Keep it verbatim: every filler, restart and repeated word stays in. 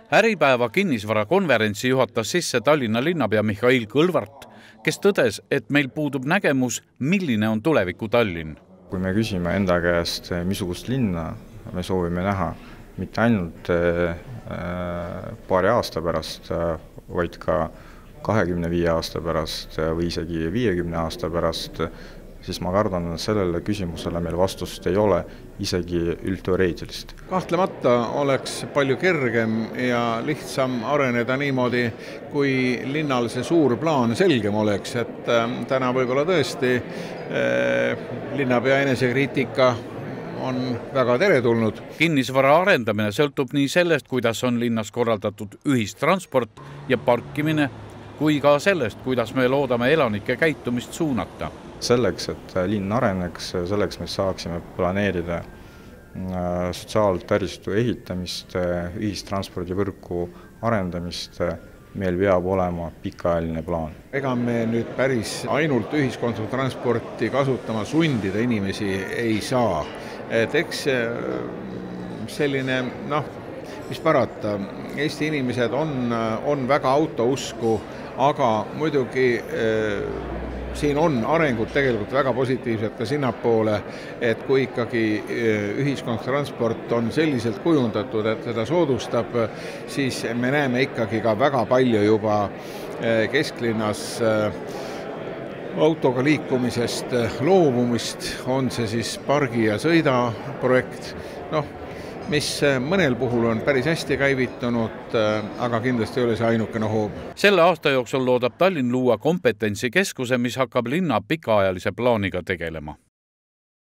Äripäeva kinnisvarakonverentsi juhatas sisse Tallinna linnapea Mihhail Kõlvart, kes tõdes, et meil puudub nägemus, milline on tuleviku Tallinn. Kui me küsime enda käest, missugust linna me soovime näha, mitte ainult paari aasta pärast, vaid ka kahekümne viie aasta pärast või isegi viiekümne aasta pärast, siis ma kardan, et sellele küsimusele meil vastust ei ole, isegi üldteoreetilist. Kahtlemata oleks palju kergem ja lihtsam areneda niimoodi, kui linnal see suur plaan selgem oleks, et täna võib-olla tõesti eh, linnapea enesekriitika on väga teretulnud. Kinnisvara arendamine sõltub nii sellest, kuidas on linnas korraldatud ühistransport ja parkimine, kui ka sellest, kuidas me loodame elanike käitumist suunata. Selleks, et linn areneks, selleks me saaksime planeerida sotsiaaltaristu ehitamist, ühistranspordivõrku arendamist, meil peab olema pikaajaline plaan. Ega me nüüd päris ainult ühiskonnatransporti kasutama sundida inimesi ei saa. Et eks selline, noh, mis parata, Eesti inimesed on, on väga autousku, aga muidugi siin on arengud tegelikult väga positiivsed ka sinnapoole, et kui ikkagi ühiskonnatransport on selliselt kujundatud, et seda soodustab, siis me näeme ikkagi ka väga palju juba kesklinnas autoga liikumisest loobumist, on see siis pargi ja sõida projekt, noh, mis mõnel puhul on päris hästi käivitunud, aga kindlasti ei ole see ainukene hoob. Selle aasta jooksul loodab Tallinn luua kompetentsikeskuse, mis hakkab linna pikaajalise plaaniga tegelema.